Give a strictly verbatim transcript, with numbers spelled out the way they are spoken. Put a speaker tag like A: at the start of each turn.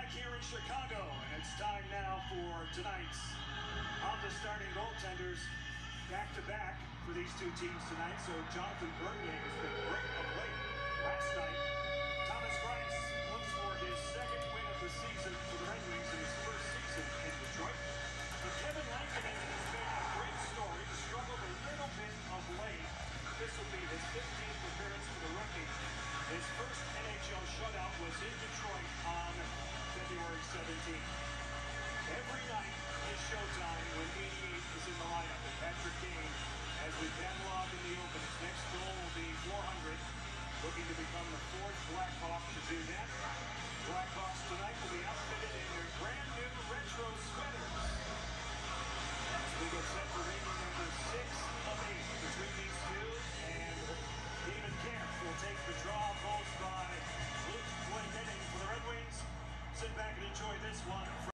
A: back here in Chicago, and it's time now for tonight's of the starting goaltenders back-to-back for these two teams tonight. So Jonathan Bernier has been great of late. Last night, Thomas Greiss looks for his second win of the season for the Red Wings in his first season in Detroit. But Kevin Lankinen has been a great story, struggled a little bit of late. This will be his fifteenth appearance for the rookie. His first N H L shutout was in Detroit on February seventeenth. Every night is showtime when eighty-eight is in the lineup. And Patrick Kane, as we catalog in the open, his next goal will be four hundred, looking to become the fourth Blackhawk to do that. Blackhawks tonight will be outfitted in their brand new retro sweaters. As we get set for rating number six of eight between these two, and David Kampf will take the draw, both by Luke Glendening for the Red Wings. Sit back and enjoy this one